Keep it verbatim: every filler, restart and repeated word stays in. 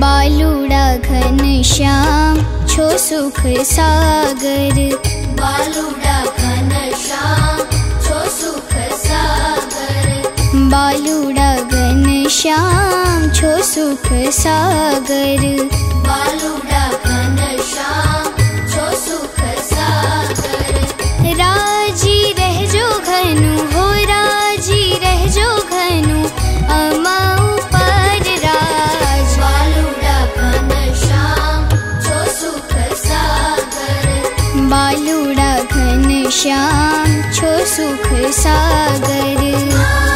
बालूड़ा घन श्याम छो सुख सागर। बालूड़ा घन श्याम छो सुख सागर। बालूड़ा घन श्याम छो सुख सागर। बालूड़ा घन श्याम छो सुख सागर। राजी रह जो घनु हो राजी रह जो घनु अमाऊ पर राज। बालूड़ा घन श्याम छो सुख सागर। बालूड़ा घन श्याम छो सुख सागर।